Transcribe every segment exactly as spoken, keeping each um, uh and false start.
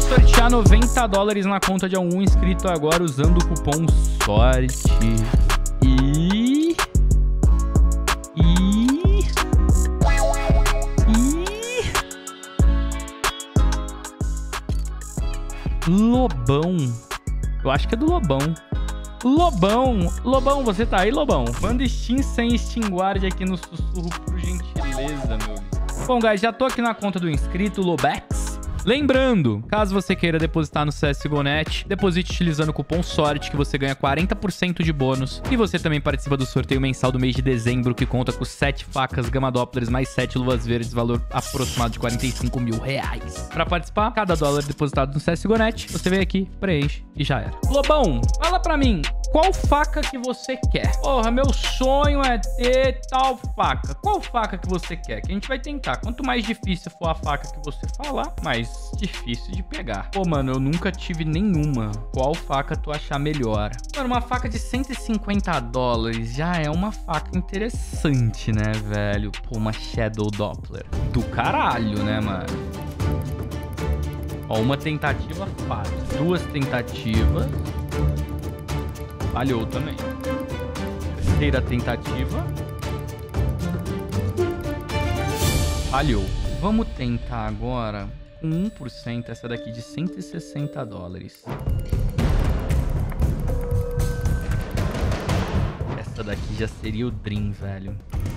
sortear noventa dólares na conta de algum inscrito agora usando o cupom SORTE. E... E... E... Lobão. Eu acho que é do Lobão. Lobão. Lobão, você tá aí, Lobão? Manda Steam sem Steam Guard aqui no sussurro, por gentileza, meu amigo. Bom, guys, já tô aqui na conta do inscrito, Lobex. Lembrando, caso você queira depositar no C S G O ponto net, deposite utilizando o cupom SORTE, que você ganha quarenta por cento de bônus. E você também participa do sorteio mensal do mês de dezembro, que conta com sete facas Gamma Dopplers mais sete luvas verdes, valor aproximado de quarenta e cinco mil reais. Para participar, cada dólar depositado no C S G O ponto net, você vem aqui, preenche e já era. Lobão, fala pra mim, qual faca que você quer? Porra, meu sonho é ter tal faca. Qual faca que você quer? Que a gente vai tentar. Quanto mais difícil for a faca que você falar, mais difícil de pegar. Pô, mano, eu nunca tive nenhuma. Qual faca tu achar melhor? Mano, uma faca de cento e cinquenta dólares já é uma faca interessante, né, velho? Pô, uma Shadow Doppler. Do caralho, né, mano? Ó, uma tentativa fácil. Duas tentativas. Falhou também. Terceira tentativa. Falhou. Vamos tentar agora com um por cento essa daqui de cento e sessenta dólares. Essa daqui já seria o Dream, velho.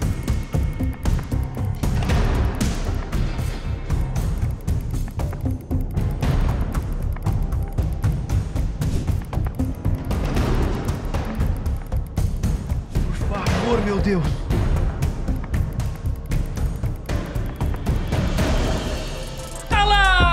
Meu Deus. Tá lá!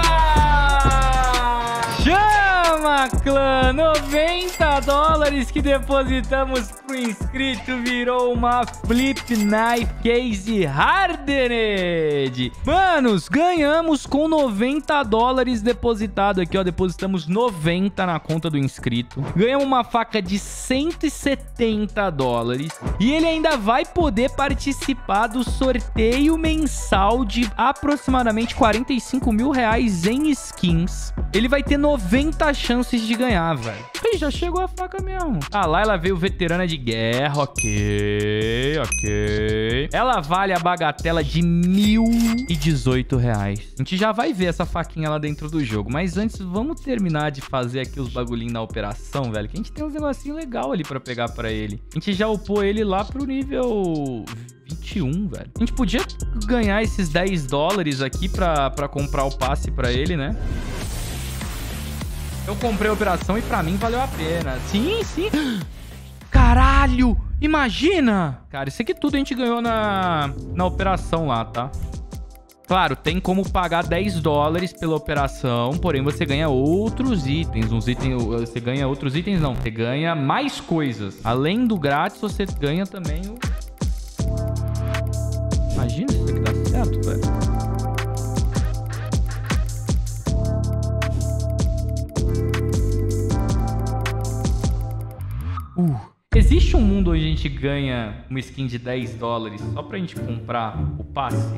Chama, clã! noventa dólares que depositamos pro inscrito virou uma Flip Knife Case Hardened. Manos, ganhamos com noventa dólares depositado aqui, ó. Depositamos noventa na conta do inscrito. Ganhamos uma faca de cento e setenta dólares. E ele ainda vai poder participar do sorteio mensal de aproximadamente quarenta e cinco mil reais em skins. Ele vai ter noventa chances de ganhar, velho. Ih, já chegou a faca mesmo. Ah, lá ela veio veterana de guerra. Ok, ok. Ela vale a bagatela de mil e dezoito reais. A gente já vai ver essa faquinha lá dentro do jogo. Mas antes, vamos terminar de fazer aqui os bagulhinhos na operação, velho. Que a gente tem uns negocinhos legais ali pra pegar pra ele. A gente já upou ele lá pro nível vinte e um, velho. A gente podia ganhar esses dez dólares aqui pra, pra comprar o passe pra ele, né? Eu comprei a operação e pra mim valeu a pena. Sim, sim. Caralho! Imagina! Cara, isso aqui tudo a gente ganhou na, na operação lá, tá? Claro, tem como pagar dez dólares pela operação, porém você ganha outros itens. Uns itens, você ganha outros itens, não. Você ganha mais coisas. Além do grátis, você ganha também o... Imagina se isso aqui dá certo, velho. Uh. Existe um mundo onde a gente ganha uma skin de dez dólares só pra gente comprar o passe?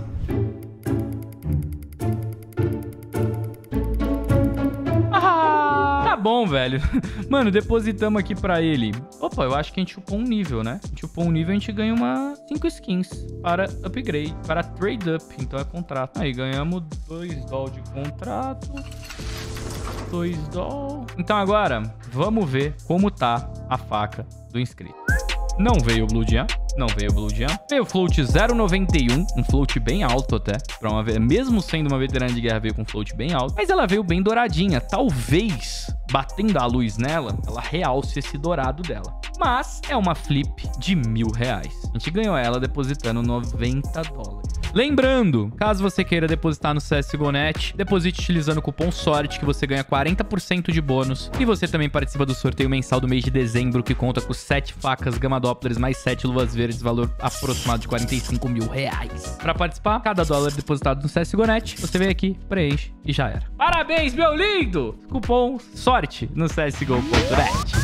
Ah, tá bom, velho. Mano, depositamos aqui pra ele. Opa, eu acho que a gente upou um nível, né? A gente upou um nível e a gente ganha uma cinco skins para upgrade, para trade up. Então é contrato. Aí ganhamos dois dólares de contrato. dois dólares. Então agora, vamos ver como tá a faca do inscrito. Não veio o Blue Jam. Não veio o Blue Jam. Veio o float zero vírgula noventa e um. Um float bem alto até. Pra uma, mesmo sendo uma veterana de guerra, veio com um float bem alto. Mas ela veio bem douradinha. Talvez, batendo a luz nela, ela realce esse dourado dela. Mas é uma flip de mil reais. A gente ganhou ela depositando noventa dólares. Lembrando, caso você queira depositar no C S G O ponto net, deposite utilizando o cupom SORTE, que você ganha quarenta por cento de bônus. E você também participa do sorteio mensal do mês de dezembro, que conta com sete facas Gamma Dopplers mais sete luvas verdes, valor aproximado de quarenta e cinco mil reais. Para participar, cada dólar depositado no C S G O ponto net, você vem aqui, preenche e já era. Parabéns, meu lindo! Cupom SORTE no C S G O ponto net.